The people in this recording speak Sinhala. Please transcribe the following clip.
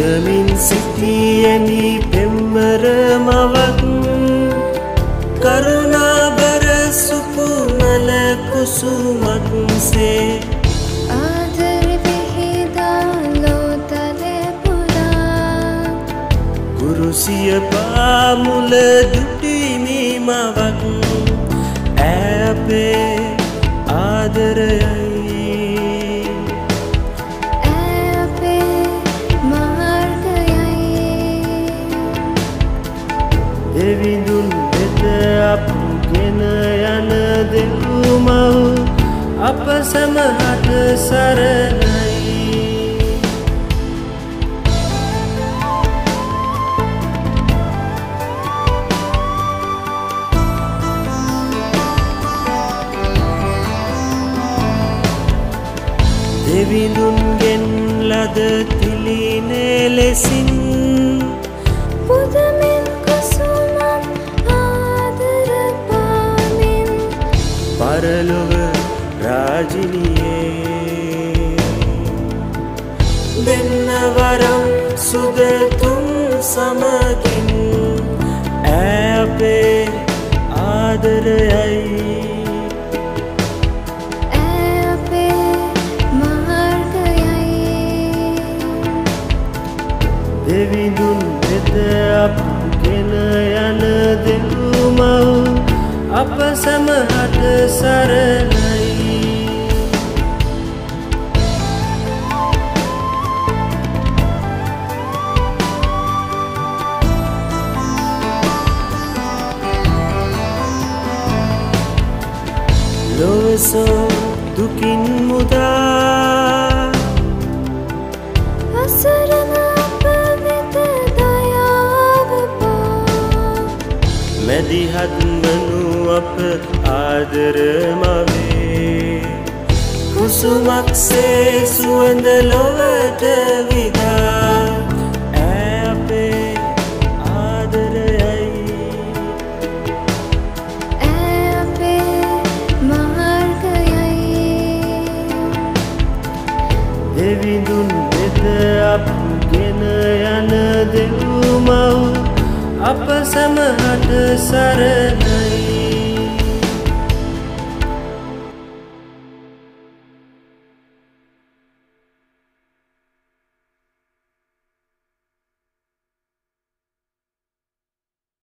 කරමින් සිටියනි පෙම්වර මවක් කරුණාබර සුකුමල කුසුමක් සේ ආදර විහිදා ලෝතල පුරා කුරුසිය පාමුල දුටිමි මවක් ඇපේ ආදරයයි දෙවිඳුන් වෙත අපගෙන යන දෙව්මව් අප සමහට සරණයි දෙවිඳුන්ගෙන් ලද තිලිනේ ලෙසින් පුදමින් කුසුමක් ආදර පාමින් පරලොව රාජිනියේ දෙන්නවරම් සුදතුම් සමගින් ඇපේ ආදරයයි දෙවිඳුන් වෙත අපගෙන යන දෙව්මව් අප සමහට සරණයි ලොවසෝ දුකින් මුදා අසරණ මැදිහත් වනු අප ආදර මවේ කුසුමක් සේ සුවඳ ලොවට විදා ඇපේ ආදරයයි ඇපේ මාර්ගයයි දෙවිඳුන් වෙත අපගෙන යන දෙව්මව් අප සමහට සරණයි